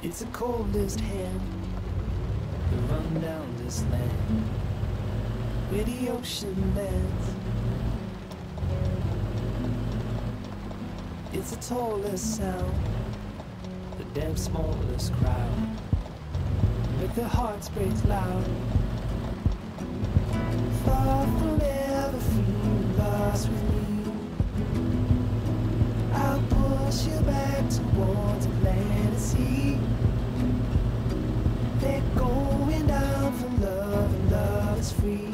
It's the coldest hand that run down this land where the ocean lands. It's the tallest sound, the damn smallest crowd, make their hearts break loud. Far from ever feeling lost with me, I'll push you back towards the land and sea. They're going down from love, and love is free.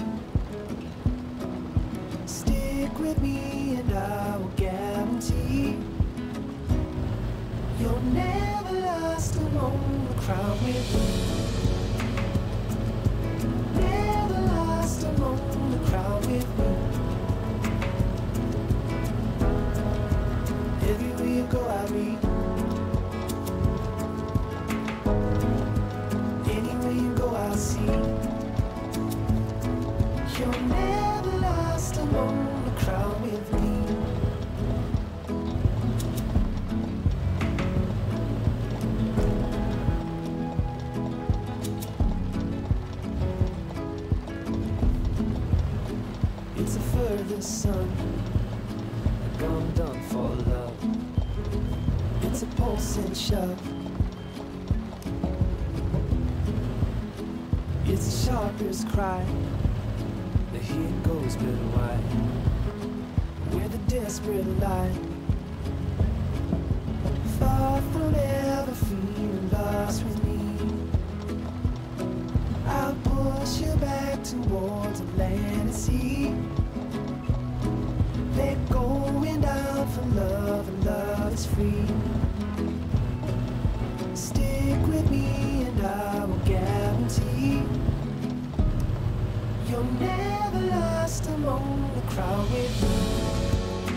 Stick with me and I will guarantee you're never lost among the crowd with me. Never lost among the crowd with me. Everywhere you go I'll be. Anywhere you go I'll see. You're never lost among the crowd with me. It's the furthest sun, a gun done for love. It's a pulsing shove. It's the sharpest cry. The here goes but wide, where the desperate lie. Far from ever feeling lost with me, I'll push you back towards the land and sea. They're going down from love, and love is free. Stick with me and I will guarantee you're never lost among the crowd with me.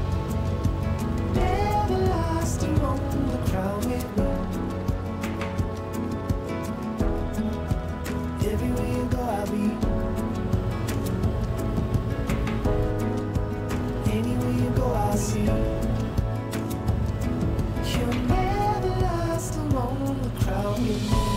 Never lost among the crowd with me. Everywhere you go I'll be. Anywhere you go I'll see. You're never lost among the crowd with me.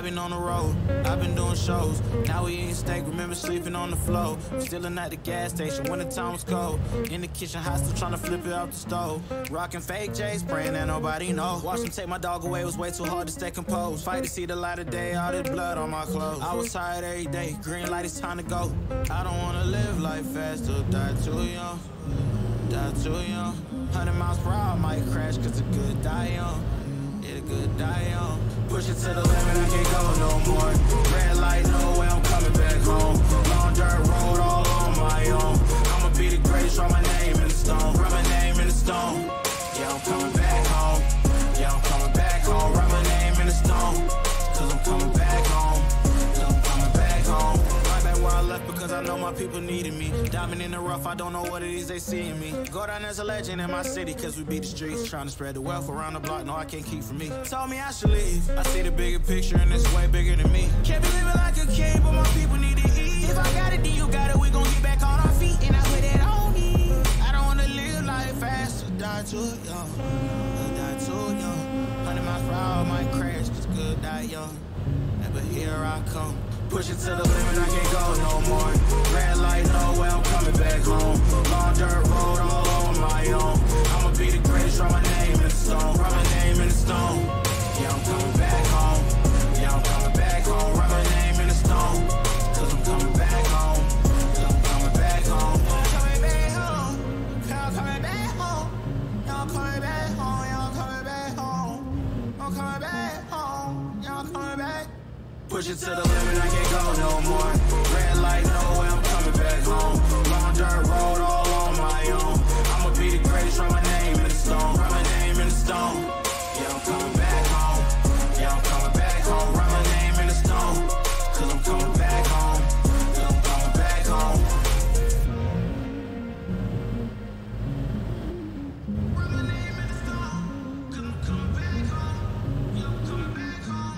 I've been on the road, I've been doing shows. Now we eating steak, remember sleeping on the floor. Stealing at the gas station when the time was cold. In the kitchen, hot still trying to flip it out the stove. Rocking fake J's, praying that nobody know. Watch them take my dog away, it was way too hard to stay composed. Fight to see the light of day, all this blood on my clothes. I was tired every day, green light, it's time to go. I don't wanna live life fast or die too young. Die too young. 100 miles per hour, might crash cause the good die young. Yeah, the good die young. Push it to the limit, I can't go no more. Red light, no way, I'm coming back home. Long dirt road, all on my own. I'ma be the greatest, write my name in the stone. Write my name in the stone. Yeah, I'm coming back home. Yeah, I'm coming back home. Write my name in the stone. Cause I'm coming back home. Cause I'm coming back home. Right back where I left because I know my people needed me. Diamond in the rough, I don't know what it is they see in me. Go down as a legend in my city cause we beat the streets. Trying to spread the wealth around the block, no I can't keep from me. Told me I should leave. I see the bigger picture and it's way bigger than me. Can't be living like a king, but my people need to eat. If I got it, then you got it, we gon' get back on our feet. And I put it on me. I don't wanna live life fast or die too young. Or die too young. 100 miles per hour might crash, cause good die young. But here I come. Push it to the limit, I can't go no more. Red light, no way, I'm coming back home. Long dirt road, all on my own. I'ma be the greatest, write my name in the stone. Write my name in the stone. Yeah, I'm coming back home. Yeah, I'm coming back home. Write my name in the stone. Cause I'm coming back home. Cause I'm coming back home. I'm coming back home. I'm coming back home. Y'all coming back home. Y'all coming back home. I'm coming back home. Y'all coming back. Push it to the limit, I can't go no more. Red light, no way, I'm coming back home. Long dirt road, all on my own. I'ma be the greatest, write my name in the stone. Write my name in the stone. Yeah, I'm coming back home. Yeah, I'm coming back home. Write my name in the stone. Cause I'm coming back home. Cause I'm coming back home. Write my name in the stone. Cause I'm coming back home. Yeah, I'm coming back home.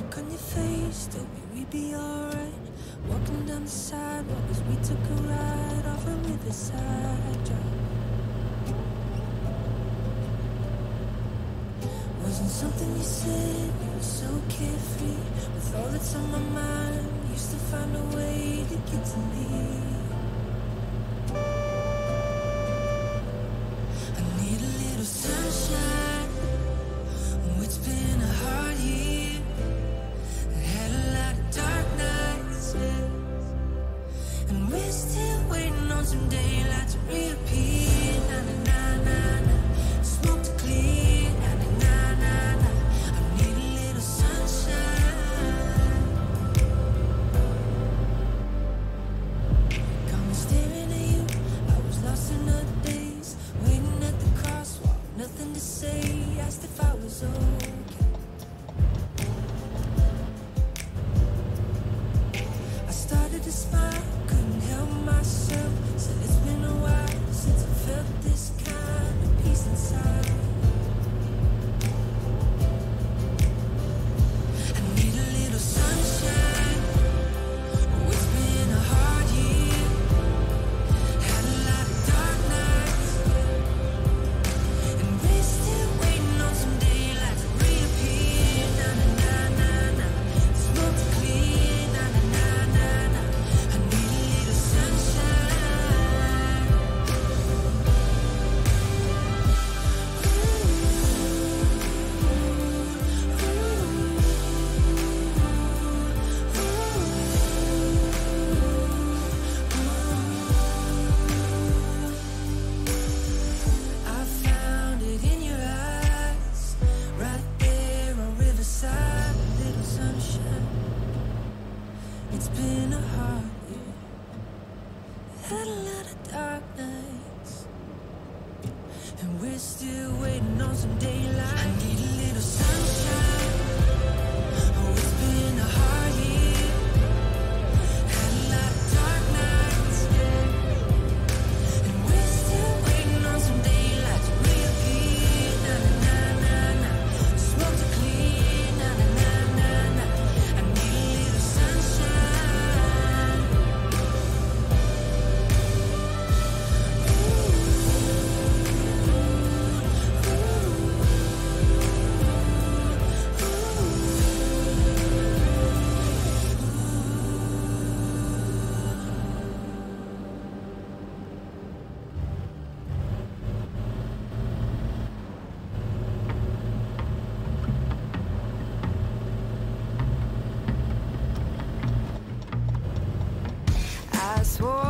look on your face told me we'd be alright. Walking down the sidewalk as we took a ride off a riverside drive. Wasn't something you said, you were so carefree. With all that's on my mind, you used to find a way to get to me. I need a little sunshine. Oh, it's been a hard year. I had a lot of dark nights, yeah. And we're still waiting on some daylight to reappear. Na na na na na, smoke to clear. Na na na na na, I need a little sunshine. Got me staring at you. I was lost in the days, waiting at the crosswalk, nothing to say. Asked if I was okay. I started to smile, couldn't help myself. Said it's been a while since I felt this kind of peace inside. I need a little sunshine. Oh, it's been a hard year. Had a lot of dark nights, and we're still waiting on some daylight to reappear. Na na na na na, smoke to clear. Na na na na na, I need a little sunshine. I found it in your eyes, right there on Riverside, a little sunshine. It's been a hard year, had a lot of dark nights, and we're still waiting on some daylight. I need a little sunshine. Oh, it's been a hard year, had a lot of dark nights, yeah. And we're still waiting on some daylight to reappear. Na na na na na, smoke to clear. Na na na na na, I need a little sunshine. I swore